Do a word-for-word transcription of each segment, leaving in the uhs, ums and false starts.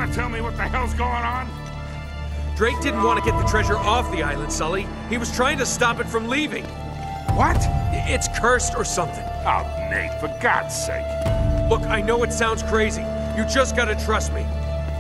gonna tell me what the hell's going on? Drake didn't want to get the treasure off the island, Sully. He was trying to stop it from leaving. What? It's cursed or something. Oh, Nate, for God's sake. Look, I know it sounds crazy. You just gotta trust me.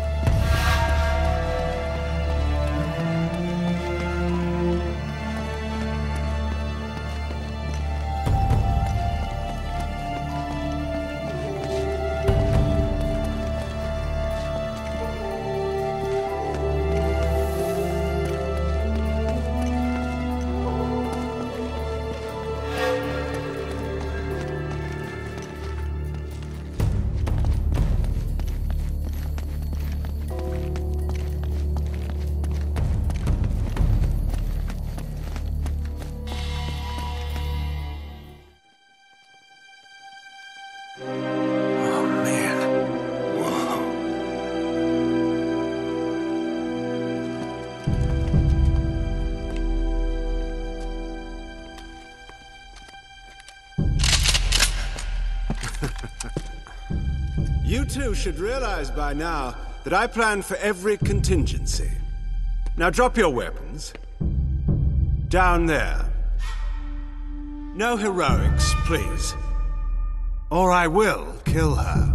You two should realize by now that I plan for every contingency. Now drop your weapons. Down there. No heroics, please. Or I will kill her.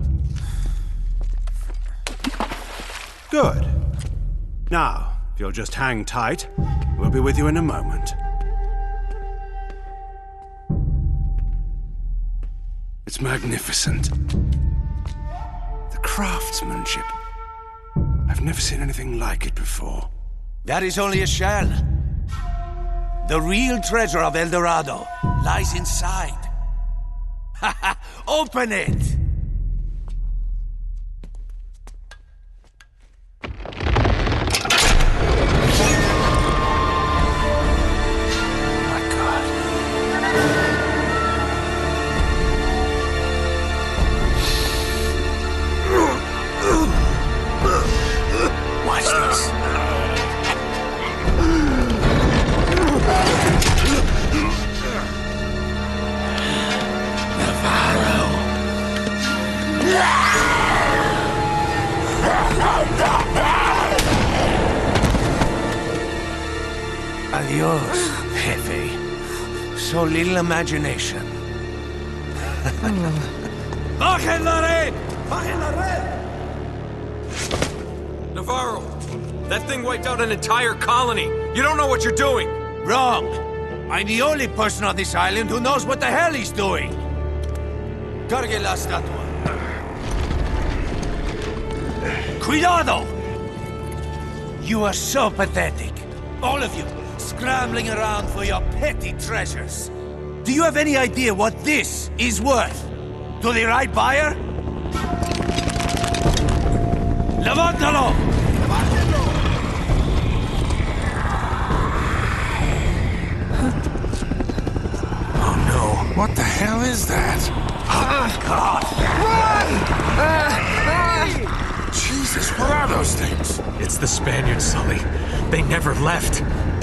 Good. Now, if you'll just hang tight, we'll be with you in a moment. It's magnificent. The craftsmanship. I've never seen anything like it before. That is only a shell. The real treasure of El Dorado lies inside. Open it! Adios, Jefe. So little imagination. Bajen la red! Bajen la red! Navarro, that thing wiped out an entire colony. You don't know what you're doing. Wrong. I'm the only person on this island who knows what the hell he's doing. Cargue la estatua. Cuidado! You are so pathetic. All of you, scrambling around for your petty treasures. Do you have any idea what this is worth? To the right buyer? Levántalo! Oh no, what the hell is that? Oh, God! Run! Uh, Jesus, what are those things? It's the Spaniards, Sully. They never left.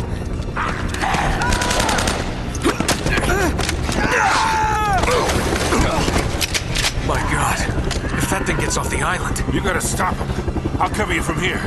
My God. If that thing gets off the island... You gotta stop him. I'll cover you from here.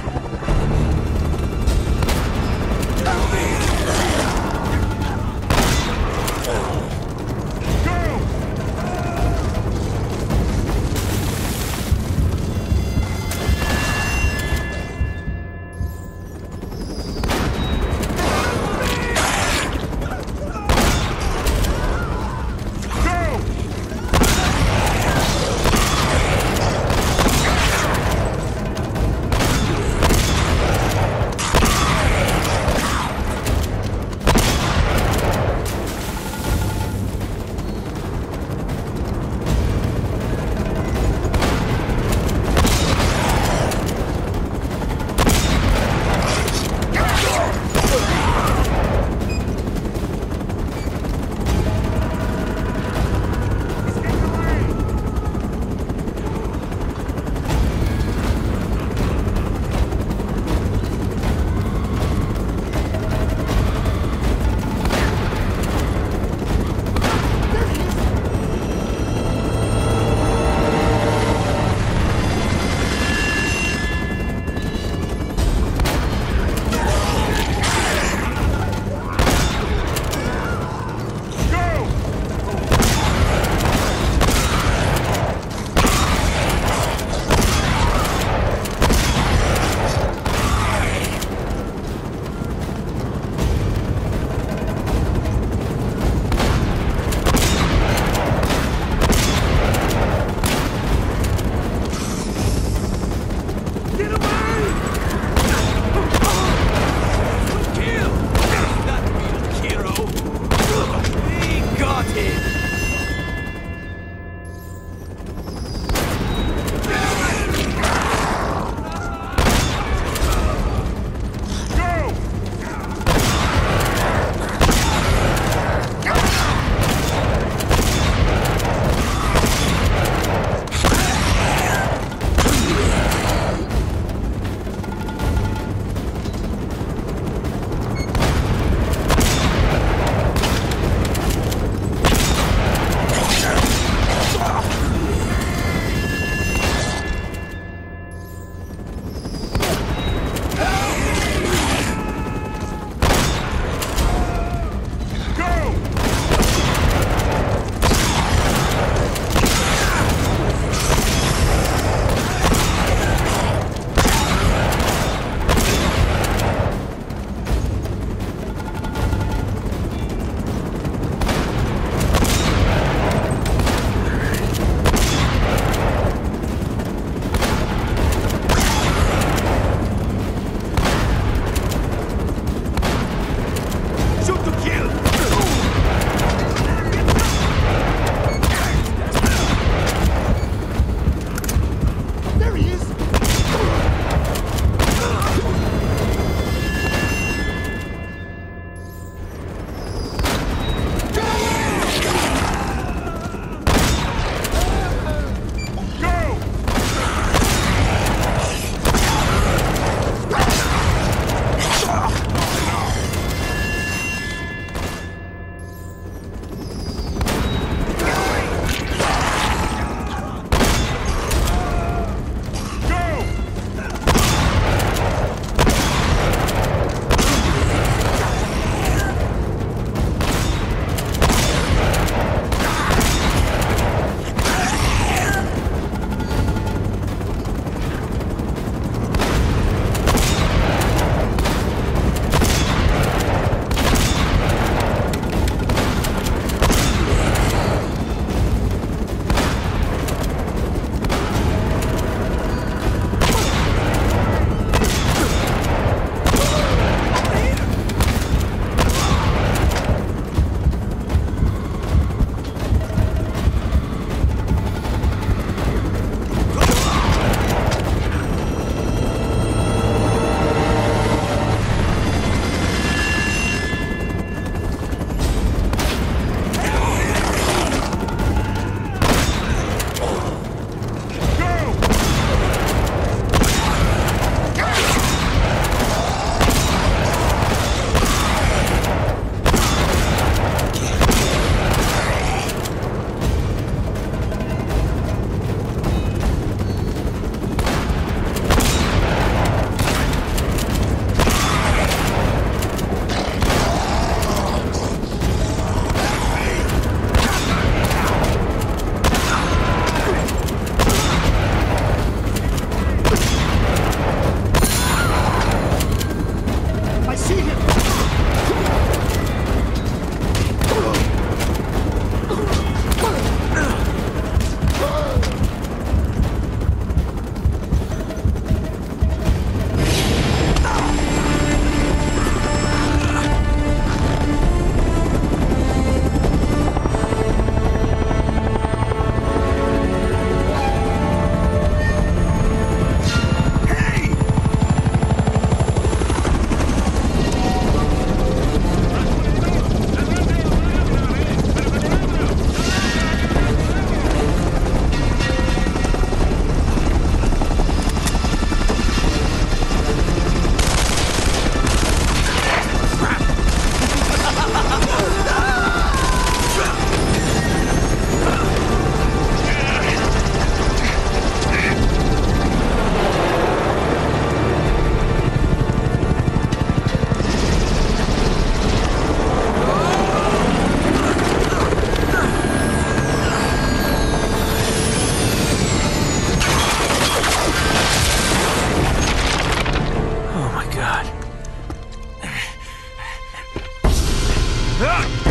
God. Ah!